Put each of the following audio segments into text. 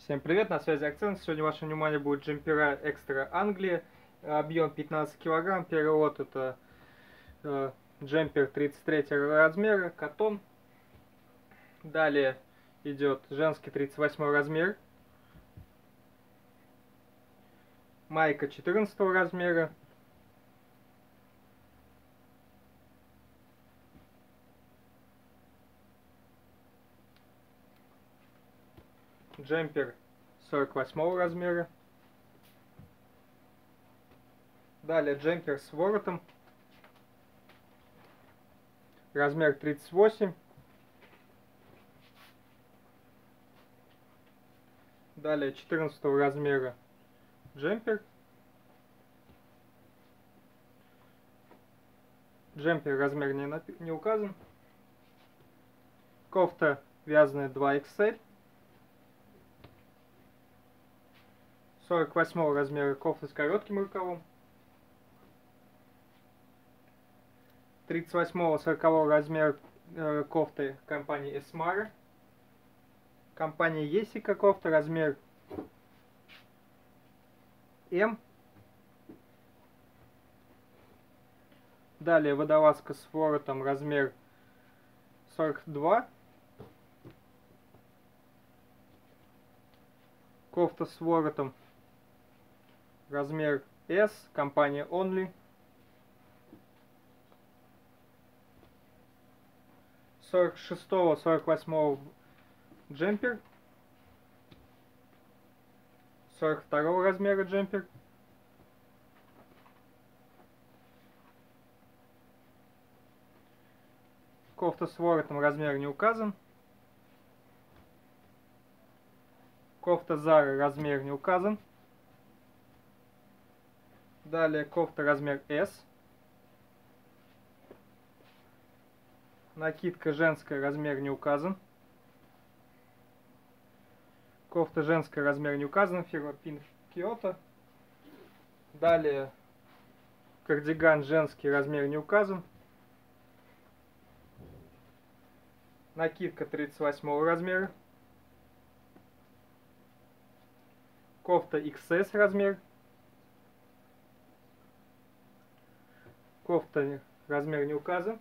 Всем привет, на связи Акцент. Сегодня ваше внимание будет джемпера Экстра Англия. Объем 15 килограмм. Первый лот это джемпер 33 размера, катон. Далее идет женский 38 размер. Майка 14 размера. Джемпер 48 размера. Далее джемпер с воротом. Размер 38. Далее 14 размера джемпер. Джемпер размер не указан. Кофта вязаная 2XL. 48 размера кофта с коротким рукавом. 38-40 размера кофты компании Esmara. Компания Есика кофта, размер М. Далее водолазка с воротом, размер 42. Кофта с воротом, размер S, компания Only. 46-48 джемпер. 42 размера джемпер. Кофта с воротом, размер не указан. Кофта Zara, размер не указан. Далее кофта размер S. Накидка женская, размер не указан. Кофта женская, размер не указан, фирма Pink Kyoto. Далее кардиган женский, размер не указан. Накидка 38 размера. Кофта XS размер. Кофта размер не указан.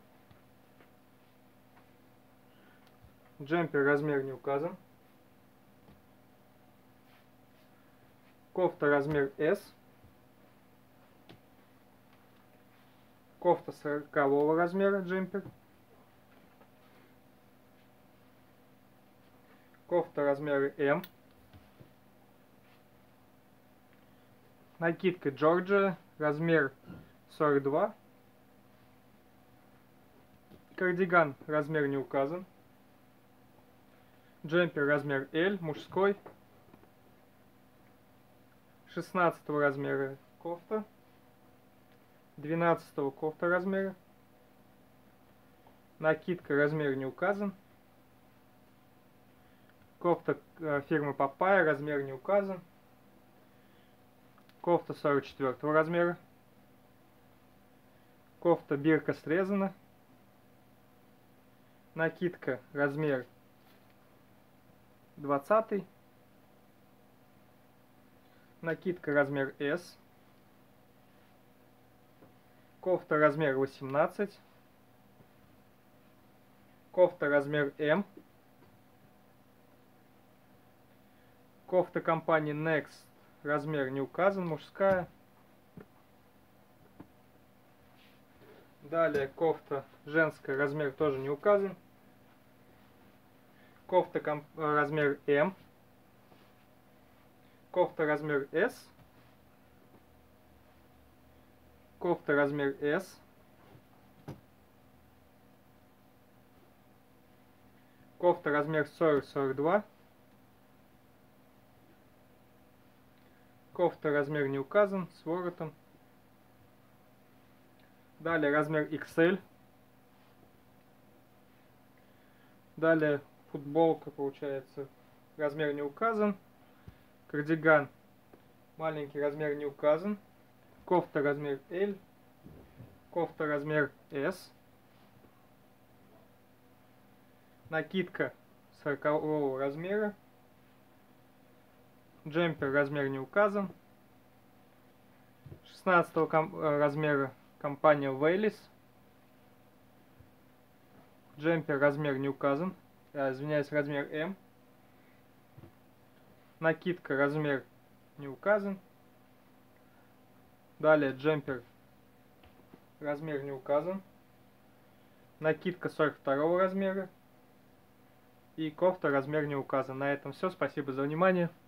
Джемпер размер не указан. Кофта размер S. Кофта 40 размера джемпер. Кофта размера M. Накидка Georgia, размер 42. Кардиган размер не указан. Джемпер размер L, мужской. 16 размера кофта. 12 кофта размера. Накидка размер не указан. Кофта фирмы Papaya, размер не указан. Кофта 44 размера. Кофта бирка срезана. Накидка размер 20. Накидка размер S. Кофта размер 18. Кофта размер M. Кофта компании Next, размер не указан, мужская. Далее кофта женская, размер тоже не указан. Кофта размер M. Кофта размер S. Кофта размер S. Кофта размер 40-42. Кофта размер не указан, с воротом. Далее размер XL. Далее футболка, получается, размер не указан. Кардиган маленький, размер не указан. Кофта размер L. Кофта размер S. Накидка 40 размера. Джемпер размер не указан. 16 размера компания Вейлис. Джемпер размер не указан. Извиняюсь, размер М. Накидка размер не указан. Далее джемпер размер не указан. Накидка 42 размера. И кофта размер не указан. На этом все. Спасибо за внимание.